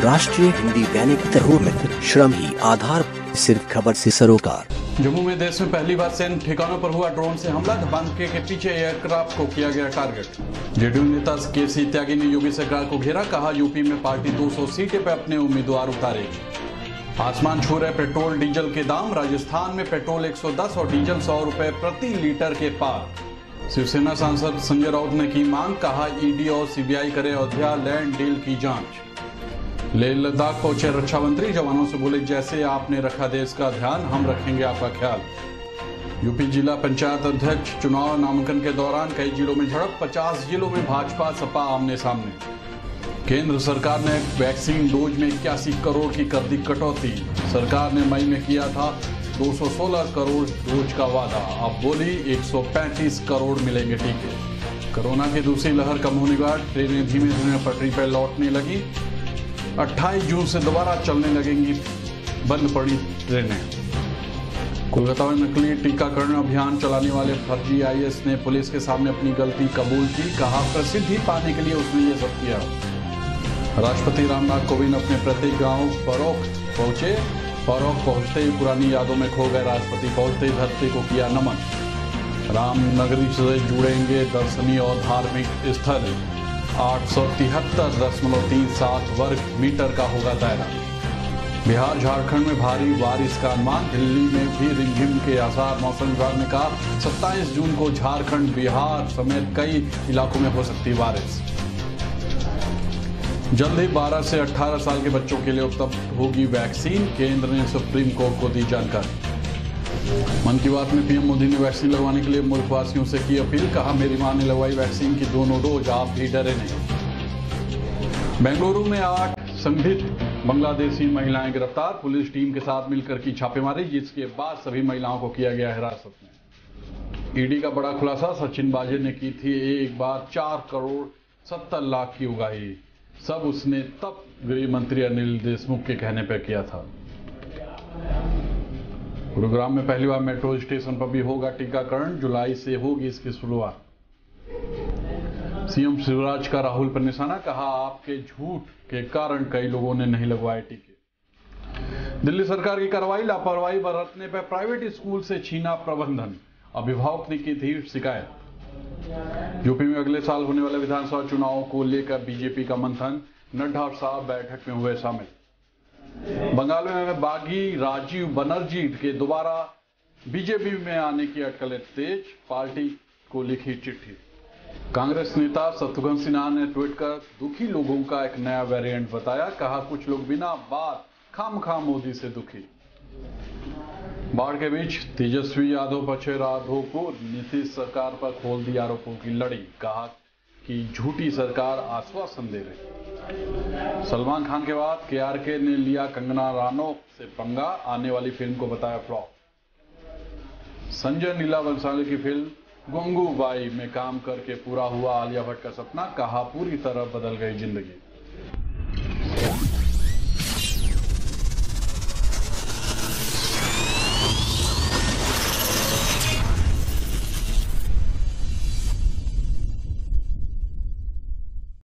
राष्ट्रीय हिंदी दैनिक तरूर में श्रम ही आधार, सिर्फ खबर से सरोकार। जम्मू में देश में पहली बार सैन्य ठिकानों पर हुआ ड्रोन से हमला, धमाके के पीछे एयरक्राफ्ट को किया गया टारगेट। जेडीयू नेता केसी त्यागी ने योगी सरकार को घेरा, कहा यूपी में पार्टी 200 सीटें पर अपने उम्मीदवार उतारेगी। आसमान छू रहे पेट्रोल डीजल के दाम, राजस्थान में पेट्रोल 110 और डीजल 100 रुपए प्रति लीटर के पार। शिवसेना सांसद संजय राउत ने की मांग, कहा ईडी और सीबीआई करे अयोध्या लैंड डील की जांच। लेह लद्दाख पहुंचे रक्षा मंत्री, जवानों से बोले, जैसे आपने रखा देश का ध्यान, हम रखेंगे आपका ख्याल। यूपी जिला पंचायत अध्यक्ष चुनाव नामांकन के दौरान कई जिलों में झड़प, 50 जिलों में भाजपा सपा आमने सामने। केंद्र सरकार ने वैक्सीन डोज में 81 करोड़ की कर दी कटौती। सरकार ने मई में किया था 216 करोड़ डोज का वादा, अब बोली 135 करोड़ मिलेंगे टीके। कोरोना की दूसरी लहर कम होने के बाद ट्रेनें धीमे धीमे पटरी पर लौटने लगी। 28 जून से दोबारा चलने लगेंगी बंद पड़ी ट्रेनें। कोलकाता में नकली टीकाकरण अभियान चलाने वाले फर्जी आईएएस ने पुलिस के सामने अपनी गलती कबूल की, कहा प्रसिद्धि पाने के लिए उसने ये सब किया। राष्ट्रपति रामनाथ कोविंद अपने प्रत्येक गांव फरोख पहुंचे। फरोख पहुंचते ही पुरानी यादों में खो गए राष्ट्रपति, पहुंचते ही धरती को किया नमन। राम नगरी से जुड़ेंगे दर्शनीय और धार्मिक स्थल। 873.37 वर्ग मीटर का होगा दायरा। बिहार झारखंड में भारी बारिश का अनुमान, दिल्ली में भी रिमझिम के आसार। मौसम विभाग ने कहा 27 जून को झारखंड बिहार समेत कई इलाकों में हो सकती बारिश। जल्द ही 12 से 18 साल के बच्चों के लिए उपलब्ध होगी वैक्सीन, केंद्र ने सुप्रीम कोर्ट को दी जानकारी। मन की बात में पीएम मोदी ने वैक्सीन लगवाने के लिए मुल्कवासियों से की अपील, कहा मेरी मां ने लगवाई वैक्सीन की दोनों डोज, आप भी डरे नहीं। बेंगलुरु में 8 संदिग्ध बांग्लादेशी महिलाएं गिरफ्तार, पुलिस टीम के साथ मिलकर की छापेमारी, जिसके बाद सभी महिलाओं को किया गया हिरासत में। ईडी का बड़ा खुलासा, सचिन वाजे ने की थी एक बार 4 करोड़ 70 लाख की उगाही, सब उसने तब गृह मंत्री अनिल देशमुख के कहने पर किया था। गुरुग्राम में पहली बार मेट्रो स्टेशन पर भी होगा टीकाकरण, जुलाई से होगी इसकी शुरुआत। सीएम शिवराज का राहुल पर निशाना, कहा आपके झूठ के कारण कई लोगों ने नहीं लगवाए टीके। दिल्ली सरकार की कार्रवाई, लापरवाही बरतने पर प्राइवेट स्कूल से छीना प्रबंधन, अभिभावक ने की थी शिकायत। यूपी में अगले साल होने वाले विधानसभा चुनावों को लेकर बीजेपी का मंथन, नड्डा और शाह बैठक में हुए शामिल। बंगाल में बागी राजीव बनर्जी के दोबारा बीजेपी में आने की अटकलें तेज, पार्टी को लिखी चिट्ठी। कांग्रेस नेता शत्रुघ्न सिन्हा ने ट्वीट कर दुखी लोगों का एक नया वेरिएंट बताया, कहा कुछ लोग बिना बात खामखा मोदी से दुखी। बाढ़ के बीच तेजस्वी यादव पहुंचे राघोपुर, नीतीश सरकार पर खोल दी आरोपों की लड़ी, कहा कि झूठी सरकार आश्वासन दे रही। सलमान खान के बाद केआरके ने लिया कंगना रानौत से पंगा, आने वाली फिल्म को बताया फ्लॉप। संजय लीला बंसाली की फिल्म गंगूबाई में काम करके पूरा हुआ आलिया भट्ट का सपना, कहा पूरी तरह बदल गई जिंदगी।